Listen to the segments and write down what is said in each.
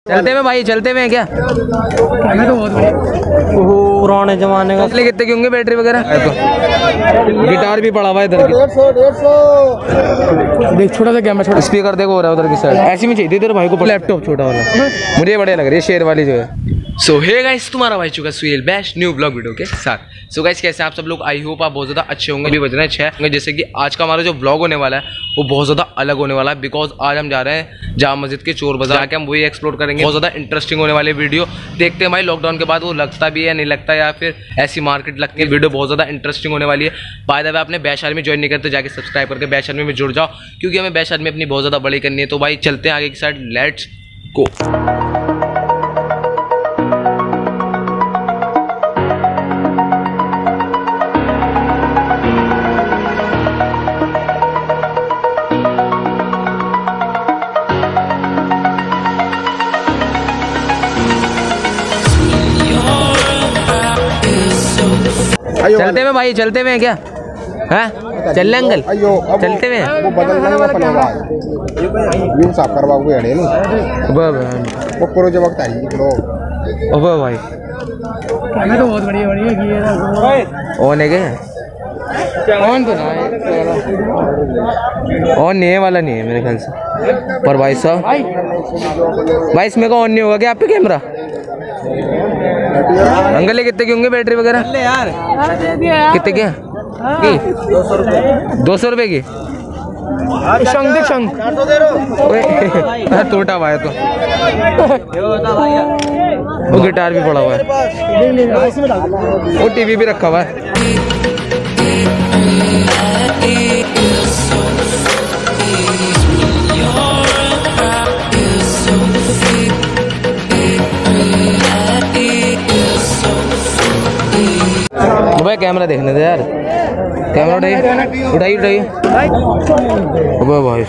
चलते में भाई, चलते में क्या? मैं तो बहुत पुराने जमाने का। कितने कितने की होंगे बैटरी वगैरह? तो गिटार भी पड़ा हुआ है इधर। 150 देख, छोटा सा कैमरा, छोटा स्पीकर देखो हो रहा है उधर की साइड। ऐसी में चाहिए तेरे भाई को लैपटॉप छोटा वाला, मुझे बढ़िया लग रही है शेयर वाली जो है। सो हे गाइस, तुम्हारा भाई चुका Suhel best new blog video के साथ। सो गाइस, कैसे आप सब लोग? आई होप आप बहुत ज़्यादा अच्छे होंगे। अभी बज रहे हैं 6। जैसे कि आज का हमारा जो ब्लॉग होने वाला है वो बहुत ज़्यादा अलग होने वाला है, बिकॉज आज हम जा रहे हैं जामा मस्जिद के चोर बाजार, जाके हम वही एक्सप्लोर करेंगे। बहुत ज़्यादा इंटरेस्टिंग होने वाली वीडियो। देखते हैं भाई लॉकडाउन के बाद वो लगता भी है नहीं लगता, या फिर ऐसी मार्केट लगती है। वीडियो बहुत ज़्यादा इंटरेस्टिंग होने वाली है। बाय द वे, आपने बैश आर्मी ज्वाइन नहीं करते, जाके सब्सक्राइब करके बैश आर्मी में जुड़ जाओ, क्योंकि हमें बैश आर्मी अपनी बहुत ज़्यादा बड़ी करनी है। तो भाई चलते हैं आगे की साइड, लेट्स गो। चलते में भाई, चलते में क्या? हाँ चल अंकल, चलते में। वो बदलने में पड़ेगा, ये साफ करवाओगे अड़े नहीं वो पूरे जो वक्त आई लो। ओबे भाई मैं तो बहुत बढ़िया बढ़िया की है। ऑन है क्या? ऑन तो ना है, ऑन नहीं है वाला, नहीं है मेरे ख्याल से। पर भाई साहब, भाई इसमें का ऑन नहीं होगा क्या आपके कैमरा? अंकल ये कितने की होंगे बैटरी वगैरह? कितने के? 200 रुपए की। टूटा हुआ है तो वो गिटार भी पड़ा हुआ है, वो टीवी भी रखा हुआ है। भाई कैमरा देखने दे यार, कैमरा उठाइए उठाइए। भाई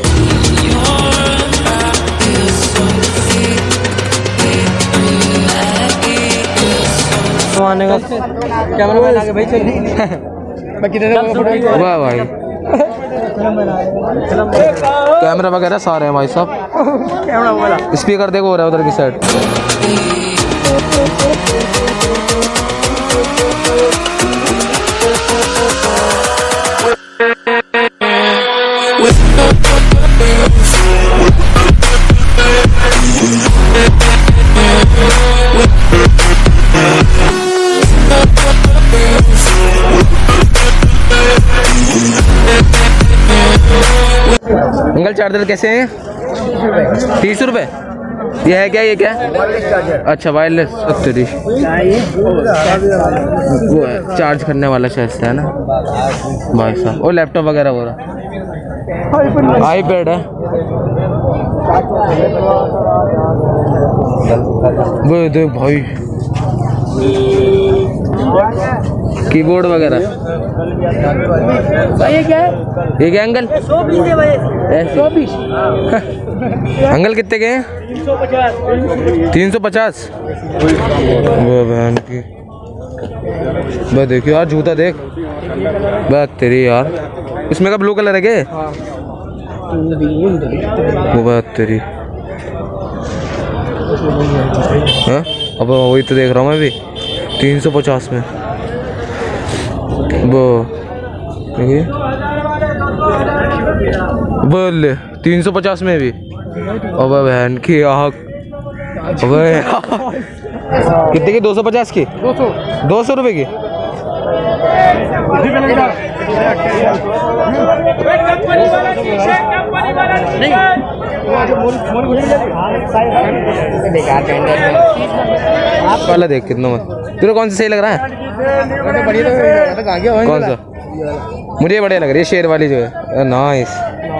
कैमरा मैन आगे भाई चल। वाह भाई, कैमरा वगैरह सारे हैं भाई साहब। स्पीकर देखो हो रहा है उधर की साइड। अंकल चार्जर कैसे हैं? 30 रुपए। ये है क्या? ये क्या? अच्छा वायरलेस। तेरी वो है चार्ज करने वाला शायद से है ना भाई साहब। और लैपटॉप वगैरह हो रहा, आईपैड है वो देख भाई, कीबोर्ड वगैरह। ये क्या है? ये क्या अंकल? 120 है भाई, 120। अंकल कितने के हैं? 350। वो बहन की, बस देखियो यार जूता देख, बस तेरी यार। इसमें का ब्लू कलर है क्या? वो बात तेरी, हाँ अब वही तो देख रहा हूँ मैं भी। 350 में वो बोल 350 में भी। अब बहन की आँख, कितने की? 250 की, 200 रुपए की। वाला देख कितना मत। तेरे कौन सा सही लग रहा है? कौन सा? मुझे बढ़िया लग रही है शेर वाली जो है। नाइस।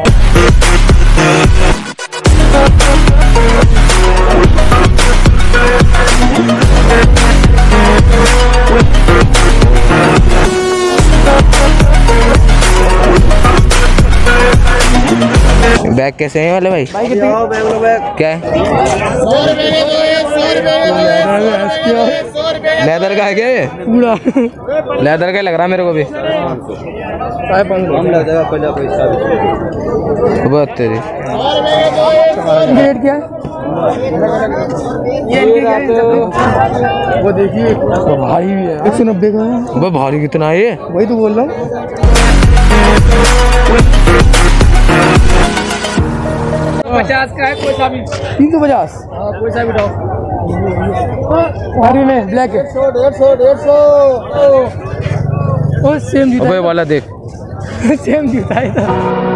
बैग कैसे हैं वाले भाई? क्या है? लेदर का है क्या ये? पूरा लेदर का लग रहा है मेरे को भी। बहुत तेरी। रेट क्या है? वो देखिए भारी भी है, 190 का है। अबे भारी कितना है ये? वही तो बोल रहा हूँ। 50 का है, कोई सा भी 350। हाँ कोई सा भी डाउ। भारी में ब्लैक है 150। ओ सेम जूता अबे वाला देख सेम जूता है।